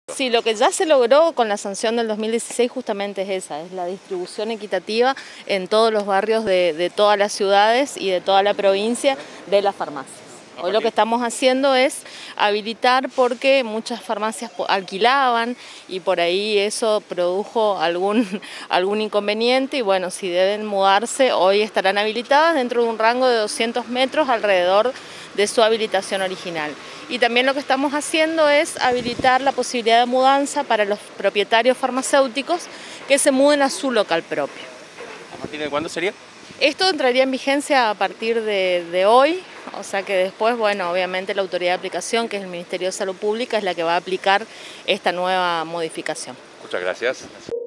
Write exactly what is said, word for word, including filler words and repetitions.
Sí, lo que ya se logró con la sanción del dos mil dieciséis justamente es esa, es la distribución equitativa en todos los barrios de, de todas las ciudades y de toda la provincia de las farmacias. Hoy lo que estamos haciendo es habilitar porque muchas farmacias alquilaban y por ahí eso produjo algún, algún inconveniente y bueno, si deben mudarse hoy estarán habilitadas dentro de un rango de doscientos metros alrededor de su habilitación original. Y también lo que estamos haciendo es habilitar la posibilidad de mudanza para los propietarios farmacéuticos que se muden a su local propio. ¿A partir de cuándo sería? Esto entraría en vigencia a partir de, de hoy, o sea que después, bueno, obviamente la autoridad de aplicación, que es el Ministerio de Salud Pública, es la que va a aplicar esta nueva modificación. Muchas gracias.